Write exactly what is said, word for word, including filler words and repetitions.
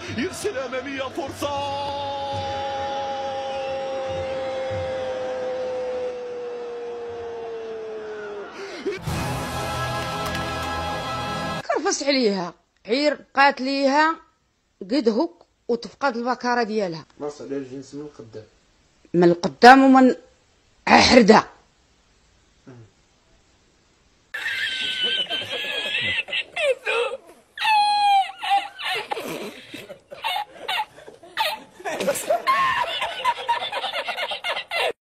يرسل اماميه فرصه. كرفس عليها عير بقات ليها قد هك وتفقد البكاره ديالها. ناص على الجنس من القدام من القدام ومن حردها.